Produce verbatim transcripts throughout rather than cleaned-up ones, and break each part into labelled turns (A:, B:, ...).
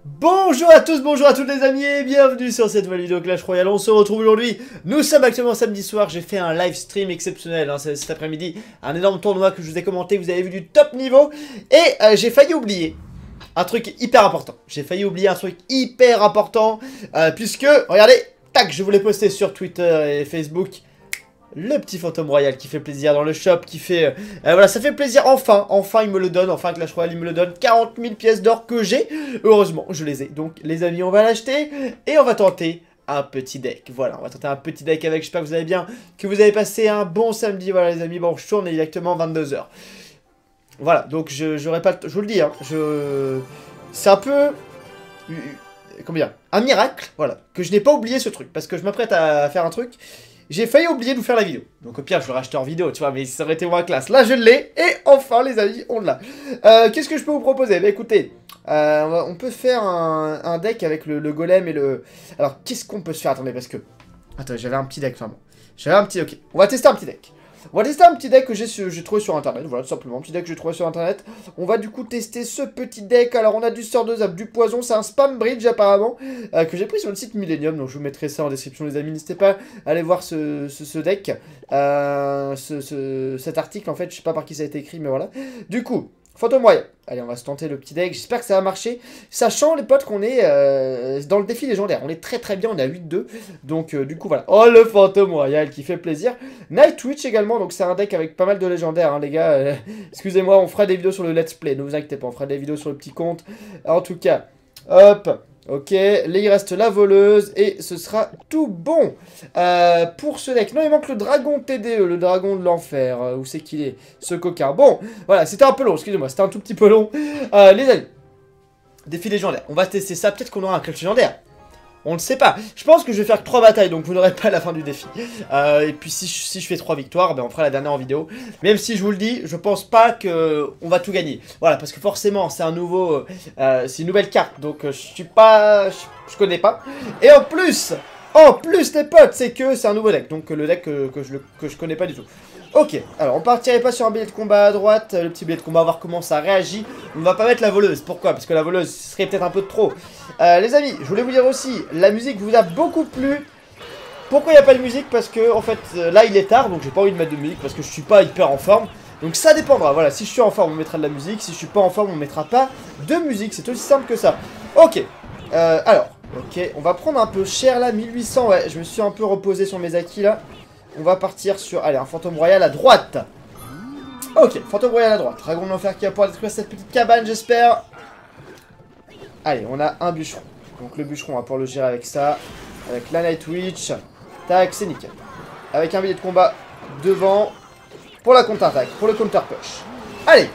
A: Bonjour à tous, bonjour à tous les amis et bienvenue sur cette nouvelle vidéo Clash Royale. On se retrouve aujourd'hui, nous sommes actuellement samedi soir, j'ai fait un live stream exceptionnel hein, cet après-midi. Un énorme tournoi que je vous ai commenté, vous avez vu du top niveau. Et euh, j'ai failli oublier un truc hyper important. J'ai failli oublier un truc hyper important euh, puisque, regardez, tac, je vous l'ai posté sur Twitter et Facebook. Le petit fantôme royal qui fait plaisir dans le shop, qui fait... Euh, voilà, ça fait plaisir, enfin, enfin il me le donne, enfin Clash Royale il me le donne, quarante mille pièces d'or que j'ai, heureusement je les ai. Donc les amis, on va l'acheter et on va tenter un petit deck. Voilà, on va tenter un petit deck avec, j'espère que vous allez bien, que vous avez passé un bon samedi, voilà les amis. Bon, je tourne exactement vingt-deux heures. Voilà, donc je j'aurais pas... Je vous le dis, hein, je... C'est un peu... Comment dire, un miracle, voilà, que je n'ai pas oublié ce truc, parce que je m'apprête à faire un truc... J'ai failli oublier de vous faire la vidéo. Donc au pire, je le racheter en vidéo, tu vois, mais ça aurait été moins classe. Là, je l'ai, et enfin, les amis, on l'a. Euh, Qu'est-ce que je peux vous proposer? Bah écoutez, euh, on peut faire un, un deck avec le, le golem et le... Alors, qu'est-ce qu'on peut se faire? Attendez, parce que... Attends, j'avais un petit deck, vraiment. J'avais un petit... Ok, on va tester un petit deck. On va tester un petit deck que j'ai trouvé sur internet, voilà, tout simplement, un petit deck que j'ai trouvé sur internet. On va du coup tester ce petit deck. Alors on a du sort de zap, du poison, c'est un spam bridge apparemment, euh, que j'ai pris sur le site Millennium, donc je vous mettrai ça en description les amis, n'hésitez pas à aller voir ce, ce, ce deck, euh, ce, ce, cet article en fait, je sais pas par qui ça a été écrit mais voilà. Du coup, fantôme royal. Allez, on va se tenter le petit deck. J'espère que ça va marcher. Sachant, les potes, qu'on est euh, dans le défi légendaire. On est très très bien. On est à huit deux. Donc, euh, du coup, voilà. Oh, le fantôme royal qui fait plaisir. Nightwitch également. Donc, c'est un deck avec pas mal de légendaires, hein, les gars. Euh, Excusez-moi, on fera des vidéos sur le let's play. Ne vous inquiétez pas. On fera des vidéos sur le petit compte. En tout cas, hop. Ok, là il reste la voleuse et ce sera tout bon euh, pour ce deck. Non, il manque le dragon T D E, le dragon de l'enfer. Euh, où c'est qu'il est, ce coquin? Bon, voilà, c'était un peu long, excusez-moi, c'était un tout petit peu long. Euh, les amis, défi légendaire, on va tester ça, peut-être qu'on aura un clutch légendaire. On ne sait pas. Je pense que je vais faire que trois batailles, donc vous n'aurez pas la fin du défi. Euh, et puis si je, si je fais trois victoires, ben on fera la dernière en vidéo. Même si je vous le dis, je pense pas que on va tout gagner. Voilà, parce que forcément, c'est un nouveau, euh, c'est une nouvelle carte, donc je suis pas, je, je connais pas. Et en plus, en plus les potes, c'est que c'est un nouveau deck, donc le deck que, que, je, que je connais pas du tout. Ok, alors on partirait pas sur un billet de combat à droite, le petit billet de combat, on va voir comment ça réagit. On va pas mettre la voleuse, pourquoi? Parce que la voleuse serait peut-être un peu de trop. Euh, les amis, je voulais vous dire aussi, la musique vous a beaucoup plu. Pourquoi il n'y a pas de musique? Parce que en fait, là il est tard, donc j'ai pas envie de mettre de musique parce que je suis pas hyper en forme. Donc ça dépendra, voilà, si je suis en forme on mettra de la musique, si je suis pas en forme on mettra pas de musique, c'est aussi simple que ça. Ok, euh, alors, ok, on va prendre un peu cher là, mille huit cents, ouais, je me suis un peu reposé sur mes acquis là. On va partir sur, allez, un fantôme royal à droite. Ok, fantôme royal à droite. Dragon de l'enfer qui va pouvoir détruire cette petite cabane, j'espère. Allez, on a un bûcheron. Donc le bûcheron, on va pouvoir le gérer avec ça. Avec la Nightwitch. Tac, c'est nickel. Avec un billet de combat devant. Pour la contre-attaque, pour le counter-push. Allez.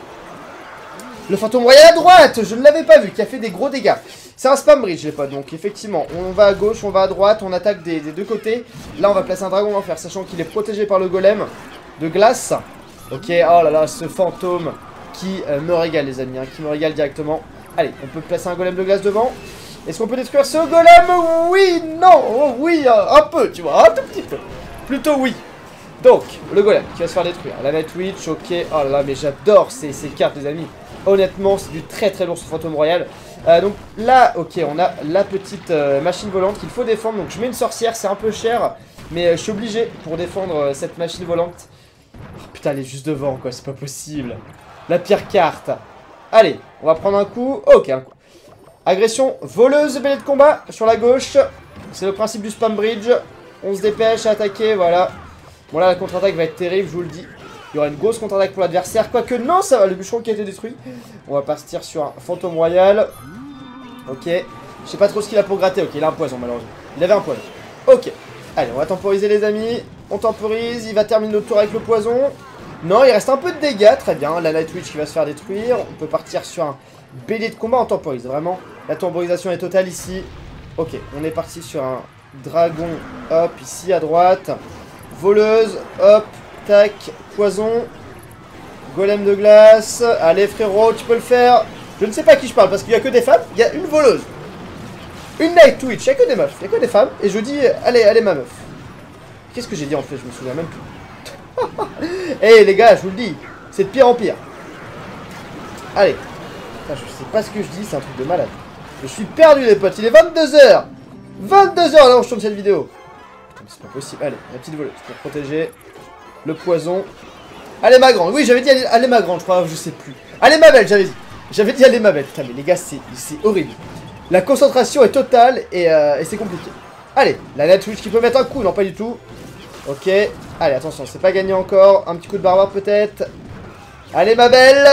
A: Le fantôme royal à droite, je ne l'avais pas vu, qui a fait des gros dégâts. C'est un spam bridge les potes, donc effectivement, on va à gauche, on va à droite, on attaque des, des deux côtés. Là on va placer un dragon d'enfer, sachant qu'il est protégé par le golem de glace. Ok, oh là là, ce fantôme qui euh, me régale les amis, hein, qui me régale directement. Allez, on peut placer un golem de glace devant. Est-ce qu'on peut détruire ce golem? Oui, non, oh, oui, euh, un peu, tu vois, un tout petit peu. Plutôt oui. Donc, le golem qui va se faire détruire. La Nightwitch, ok, oh là là, mais j'adore ces, ces cartes les amis. Honnêtement, c'est du très très lourd ce fantôme royal. Euh, donc là, ok, on a la petite euh, machine volante qu'il faut défendre. Donc je mets une sorcière, c'est un peu cher, mais euh, je suis obligé pour défendre euh, cette machine volante. Oh, putain, elle est juste devant, quoi, c'est pas possible. La pire carte. Allez, on va prendre un coup. Ok, un coup. Agression voleuse, billet de combat sur la gauche. C'est le principe du spam bridge. On se dépêche à attaquer, voilà. Bon là, la contre-attaque va être terrible, je vous le dis. Il y aura une grosse contre-attaque pour l'adversaire. Quoique non, ça va, le bûcheron qui a été détruit. On va partir sur un fantôme royal. Ok. Je sais pas trop ce qu'il a pour gratter. Ok, il a un poison malheureusement. Il avait un poison. Ok. Allez, on va temporiser les amis. On temporise. Il va terminer le tour avec le poison. Non, il reste un peu de dégâts. Très bien. La Nightwitch qui va se faire détruire. On peut partir sur un bélier de combat. On temporise. Vraiment. La temporisation est totale ici. Ok. On est parti sur un dragon. Hop, ici à droite. Voleuse. Hop. Tac, poison, golem de glace, allez frérot, tu peux le faire. Je ne sais pas à qui je parle parce qu'il n'y a que des femmes, il y a une voleuse, une Nightwitch, il n'y a que des meufs, il n'y a que des femmes, et je dis, allez, allez ma meuf. Qu'est-ce que j'ai dit en fait, je me souviens même plus. Eh hey, les gars, je vous le dis, c'est de pire en pire. Allez, putain, je sais pas ce que je dis, c'est un truc de malade. Je suis perdu les potes, il est vingt-deux heures. vingt-deux heures là où je tourne cette vidéo. Putain, c'est pas possible. Allez, la petite voleuse pour protéger le poison. Allez ma grande, oui j'avais dit allez, allez ma grande, je crois, je sais plus. Allez ma belle, j'avais dit. J'avais dit allez ma belle. Putain mais les gars, c'est horrible. La concentration est totale et, euh, et c'est compliqué. Allez, la Nightwish qui peut mettre un coup, non pas du tout. Ok, allez attention, c'est pas gagné encore. Un petit coup de barbare peut-être. Allez ma belle.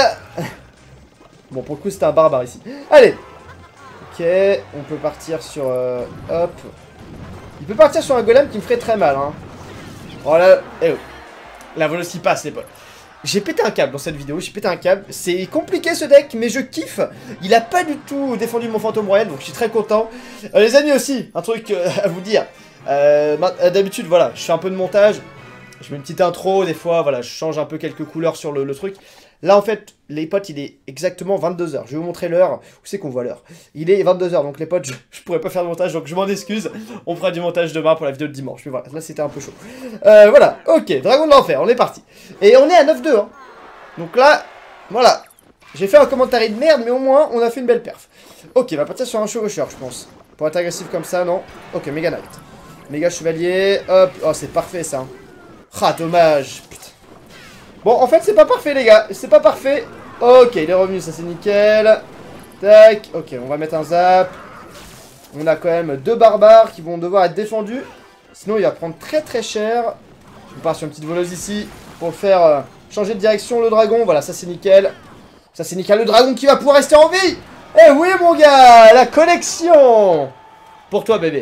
A: Bon pour le coup c'était un barbare ici. Allez. Ok, on peut partir sur... Euh, hop. Il peut partir sur un golem qui me ferait très mal hein. Oh là, eh oh. La voleuse qui passe les potes. J'ai pété un câble dans cette vidéo, j'ai pété un câble. C'est compliqué ce deck, mais je kiffe. Il a pas du tout défendu mon fantôme royal, donc je suis très content. Euh, les amis aussi, un truc euh, à vous dire. Euh, D'habitude, voilà, je fais un peu de montage. Je mets une petite intro, des fois, voilà, je change un peu quelques couleurs sur le, le truc. Là, en fait, les potes, il est exactement vingt-deux heures. Je vais vous montrer l'heure. Où c'est qu'on voit l'heure? Il est vingt-deux heures, donc les potes, je, je pourrais pas faire de montage, donc je m'en excuse. On fera du montage demain pour la vidéo de dimanche. Mais voilà, là, c'était un peu chaud. Euh, voilà, ok, Dragon de l'Enfer, on est parti. Et on est à neuf deux, hein. Donc là, voilà. J'ai fait un commentaire de merde, mais au moins, on a fait une belle perf. Ok, on va partir sur un chevaucheur, je pense. Pour être agressif comme ça, non? Ok, méga knight. Méga chevalier, hop. Oh, c'est parfait, ça. Ah, dommage. Putain. Bon, en fait, c'est pas parfait, les gars. C'est pas parfait. Ok, il est revenu, ça c'est nickel. Tac. Ok, on va mettre un zap. On a quand même deux barbares qui vont devoir être défendus. Sinon, il va prendre très très cher. Je pars sur une petite voleuse ici pour le faire euh, changer de direction, le dragon. Voilà, ça c'est nickel. Ça c'est nickel. Le dragon qui va pouvoir rester en vie. Eh oui, mon gars, la connexion. Pour toi, bébé.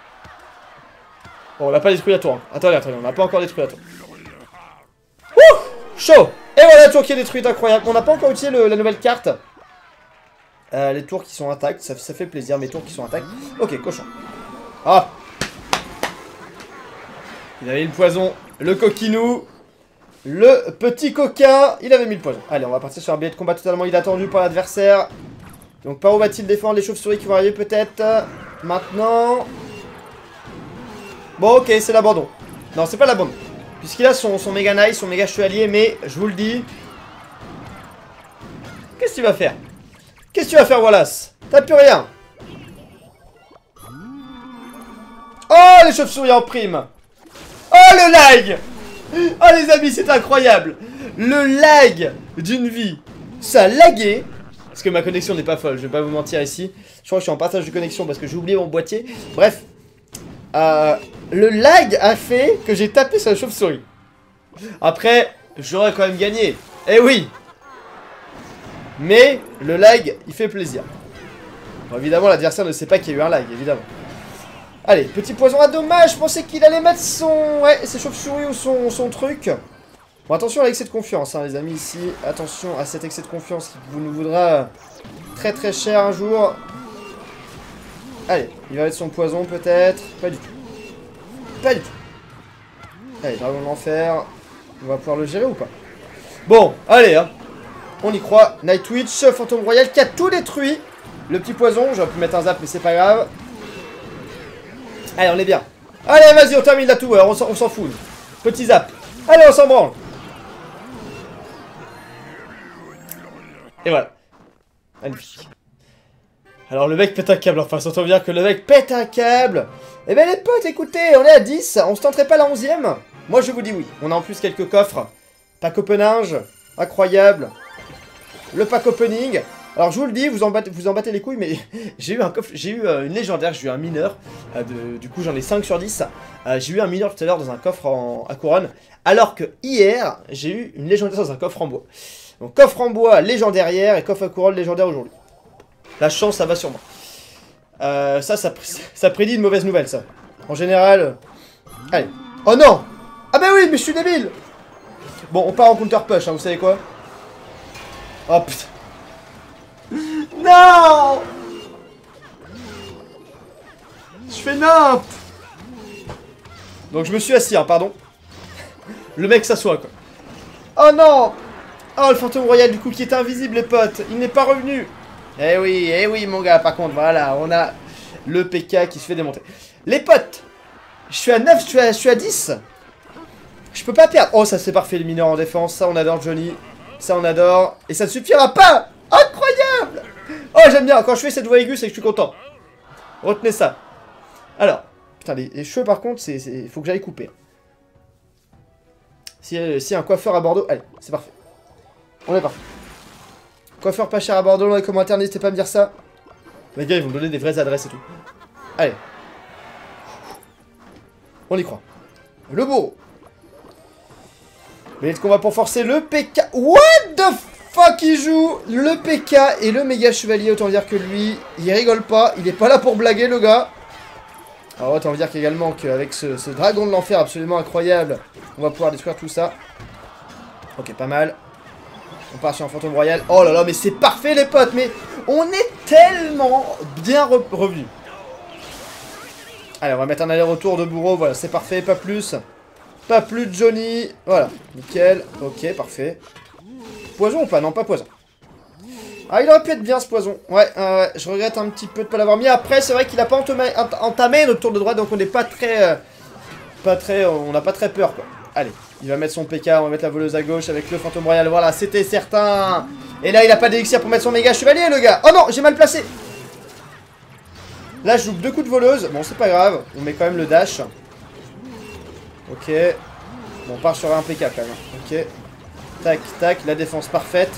A: Bon, on n'a pas détruit la tour. Hein. Attendez, attendez, on n'a pas encore détruit la tour. Ouh, chaud. Et voilà la tour qui est détruite, incroyable. On n'a pas encore utilisé le, la nouvelle carte. Euh, les tours qui sont intactes, ça, ça fait plaisir, mes tours qui sont intactes. Ok, cochon. Ah. Il avait mis le poison, le coquinou, le petit coquin, il avait mis le poison. Allez, on va partir sur un billet de combat totalement inattendu par l'adversaire. Donc par où va-t-il défendre les chauves-souris qui vont arriver peut-être maintenant? Bon, ok, c'est l'abandon. Non, c'est pas l'abandon. Puisqu'il a son, son méga nice, son méga chevalier, mais je vous le dis. Qu'est-ce qu'il va faire? Qu'est-ce que tu vas faire, Wallace? T'as plus rien. Oh, les chauves-souris en prime. Oh, le lag. Oh, les amis, c'est incroyable. Le lag d'une vie. Ça a lagué. Parce que ma connexion n'est pas folle, je vais pas vous mentir ici. Je crois que je suis en partage de connexion parce que j'ai oublié mon boîtier. Bref. Euh, le lag a fait que j'ai tapé sur la chauve-souris. Après, j'aurais quand même gagné. Eh oui. Mais le lag, il fait plaisir. Bon, évidemment, l'adversaire ne sait pas qu'il y a eu un lag, évidemment. Allez, petit poison à dommage. Je pensais qu'il allait mettre son... Ouais, ses chauves-souris ou son, son truc. Bon, attention à l'excès de confiance, hein, les amis, ici. Attention à cet excès de confiance qui vous nous voudra très très cher un jour. Allez, il va mettre son poison, peut-être. Pas du tout. Pas du tout. Allez, dragon de l'enfer. On va pouvoir le gérer ou pas? Bon, allez, hein. On y croit. Nightwitch, fantôme royal qui a tout détruit. Le petit poison, j'aurais pu mettre un zap, mais c'est pas grave. Allez, on est bien. Allez, vas-y, on termine la tour, on s'en fout. Petit zap. Allez, on s'en branle. Et voilà. Magnifique. Alors, le mec pète un câble. Enfin, s'entend bien que le mec pète un câble. Eh ben, les potes, écoutez, on est à dix. On se tenterait pas la onzième? Moi, je vous dis oui. On a en plus quelques coffres. Pack openage. Incroyable. Le pack opening. Alors je vous le dis, vous en battez, vous en battez les couilles, mais j'ai eu un coffre, j'ai eu euh, une légendaire, j'ai eu un mineur, euh, de, du coup j'en ai cinq sur dix, euh, j'ai eu un mineur tout à l'heure dans un coffre en, à couronne, alors que hier, j'ai eu une légendaire dans un coffre en bois. Donc coffre en bois légendaire hier et coffre à couronne légendaire aujourd'hui. La chance, ça va sur moi. Euh, ça, ça, ça prédit une mauvaise nouvelle, ça. En général... Euh... Allez. Oh non! Ah bah oui, mais je suis débile! Bon, on part en counter push, hein, vous savez quoi? Oh putain. Non! Je fais nimp! Donc je me suis assis, hein, pardon. Le mec s'assoit, quoi. Oh non! Oh, le fantôme royal, du coup, qui est invisible, les potes. Il n'est pas revenu. Eh oui, eh oui, mon gars, par contre, voilà, on a le P K qui se fait démonter. Les potes! Je suis à neuf, je suis à, je suis à dix. Je peux pas perdre. Oh, ça c'est parfait, le mineur en défense. Ça, on adore Johnny. Ça, on adore. Et ça ne suffira pas! Incroyable! Oh, j'aime bien, quand je fais cette voix aiguë, c'est que je suis content. Retenez ça. Alors, putain, les, les cheveux, par contre, c'est, il faut que j'aille couper. Si, euh, si un coiffeur à Bordeaux... Allez, c'est parfait. On est parfait. Coiffeur pas cher à Bordeaux, dans les commentaires, n'hésitez pas à me dire ça. Les gars, ils vont me donner des vraies adresses et tout. Allez. On y croit. Le bourreau. Mais est-ce qu'on va pour forcer le P K? What the fuck, il joue le P K et le méga chevalier. Autant dire que lui, il rigole pas. Il est pas là pour blaguer, le gars. Alors autant dire qu'également qu'avec ce, ce dragon de l'enfer absolument incroyable, on va pouvoir détruire tout ça. Ok, pas mal. On part sur un fantôme royal. Oh là là, mais c'est parfait les potes. Mais on est tellement bien re revenus. Allez, on va mettre un aller-retour de bourreau. Voilà, c'est parfait, pas plus. Pas plus de Johnny. Voilà, nickel. Ok, parfait. Poison ou pas? Non, pas poison. Ah, il aurait pu être bien ce poison. Ouais, euh, je regrette un petit peu de pas l'avoir mis. Après, c'est vrai qu'il a pas entamé, entamé notre tour de droite, donc on n'est pas très... Euh, pas très... On n'a pas très peur, quoi. Allez, il va mettre son P K, on va mettre la voleuse à gauche avec le fantôme royal. Voilà, c'était certain. Et là, il a pas d'élixir pour mettre son méga chevalier, le gars. Oh non, j'ai mal placé. Là, je loupe deux coups de voleuse. Bon, c'est pas grave. On met quand même le dash. Ok. Bon, on part sur un P K quand même. Ok. Tac, tac. La défense parfaite.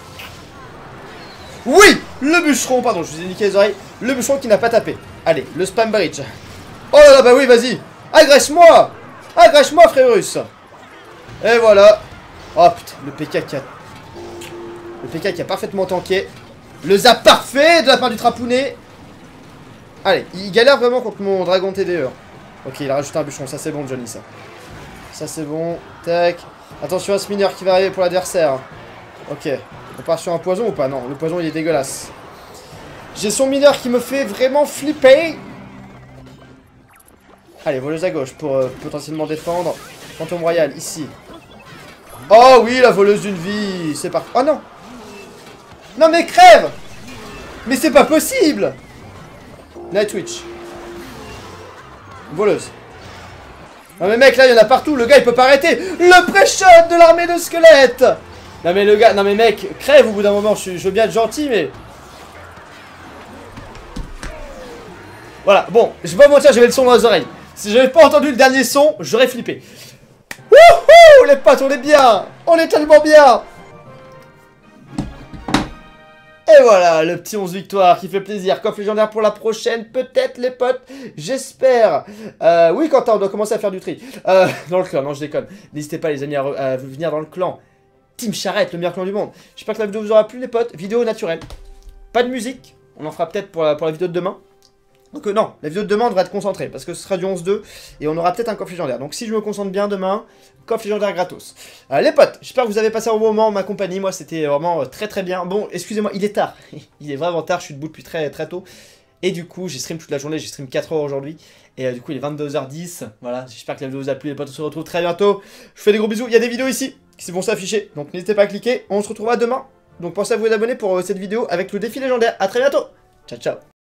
A: Oui! Le bûcheron, pardon, je vous ai niqué les oreilles. Le bûcheron qui n'a pas tapé. Allez, le spam bridge. Oh là là, bah oui, vas-y. Agresse-moi! Agresse-moi, frère russe. Et voilà. Oh putain, le P K qui a... Le P K qui a parfaitement tanké. Le zap parfait de la part du trapounet. Allez, il galère vraiment contre mon dragon T D E. Ok, il a rajouté un bûcheron, ça c'est bon, Johnny, ça. Ça c'est bon. Tac. Attention à ce mineur qui va arriver pour l'adversaire. Ok. On part sur un poison ou pas? Non, le poison il est dégueulasse. J'ai son mineur qui me fait vraiment flipper. Allez, voleuse à gauche pour euh, potentiellement défendre. Fantôme royal, ici. Oh oui, la voleuse d'une vie. C'est parti. Oh non. Non mais crève. Mais c'est pas possible. Nightwitch. Voleuse. Non mais mec, là il y en a partout. Le gars il peut pas arrêter. Le pré-shot de l'armée de squelettes. Non mais le gars, non mais mec, crève au bout d'un moment. Je, je veux bien être gentil mais... Voilà, bon, je vais pas mentir, j'avais le son dans les oreilles. Si j'avais pas entendu le dernier son, j'aurais flippé. Wouhou, les potes, on est bien. On est tellement bien. Et voilà, le petit onze victoire qui fait plaisir. Coffre légendaire pour la prochaine, peut-être les potes, j'espère. Euh, oui, Quentin, on doit commencer à faire du tri. Euh, dans le clan, non, je déconne. N'hésitez pas les amis à, à venir dans le clan. Team Charrette, le meilleur clan du monde. J'espère que la vidéo vous aura plu les potes. Vidéo naturelle. Pas de musique. On en fera peut-être pour la, pour la vidéo de demain. Donc euh, non, la vidéo de demain on devrait être concentrée parce que ce sera du onze deux et on aura peut-être un coffre légendaire. Donc si je me concentre bien demain, coffre légendaire gratos. Euh, les potes, j'espère que vous avez passé un bon moment en ma compagnie. Moi c'était vraiment euh, très très bien. Bon, excusez-moi, il est tard. Il est vraiment tard, je suis debout depuis très très tôt. Et du coup, j'ai stream toute la journée, j'ai stream quatre heures aujourd'hui. Et euh, du coup, il est vingt-deux heures dix. Voilà, j'espère que la vidéo vous a plu les potes, on se retrouve très bientôt. Je vous fais des gros bisous, il y a des vidéos ici qui vont s'afficher. Donc n'hésitez pas à cliquer, on se retrouvera demain. Donc pensez à vous abonner pour euh, cette vidéo avec le défi légendaire. A très bientôt. Ciao ciao.